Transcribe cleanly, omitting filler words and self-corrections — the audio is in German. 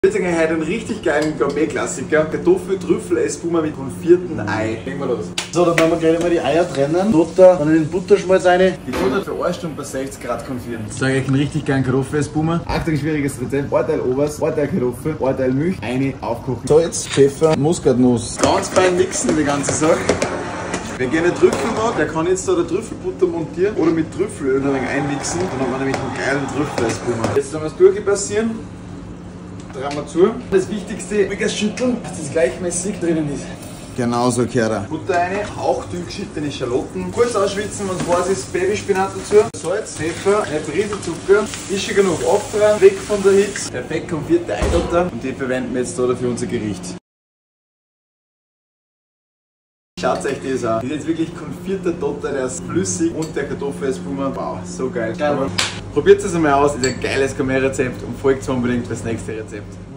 Ich würde sagen, heute einen richtig geilen Gourmet-Klassiker. Kartoffel-Trüffel-Espuma mit konfierten Ei. Legen wir los. So, dann werden wir gleich mal die Eier trennen. Butter, dann in den Butterschmalz rein. Die Butter für 1 Stunde bei 60 Grad konfieren. Jetzt sage ich einen richtig geilen Kartoffel-Espuma. Achtung, schwieriges Rezept. Ein Teil Obers, ein Teil Kartoffel, ein Teil Milch, eine aufkochen. Salz, Pfeffer, Muskatnuss. Ganz fein mixen die ganze Sache. Wer gerne Trüffel mag, der kann jetzt da der Trüffelbutter montieren oder mit Trüffelöl ein wenig einmixen. Dann haben wir nämlich einen geilen Trüffel-Espuma. Jetzt lassen wir es durchpassieren. Drehen wir zu. Das Wichtigste, ruhiges Schütteln, dass das gleichmäßig drinnen ist. Genau so, Kehrer. Butter rein, hauchdünn geschnittene Schalotten. Kurz ausschwitzen, wenn es heiß ist, Babyspinat dazu. Salz, Pfeffer, eine Prise Zucker. Ist schon genug auftragen, weg von der Hitze. Perfekt konfierte Eidotter. Und die verwenden wir jetzt da für unser Gericht. Schaut euch das an. Das ist jetzt wirklich konfierter Dotter, der ist flüssig und der Kartoffelespuma. Wow, so geil. Probiert es einmal aus, ist ein geiles Gourmet-Rezept und folgt unbedingt fürs nächste Rezept.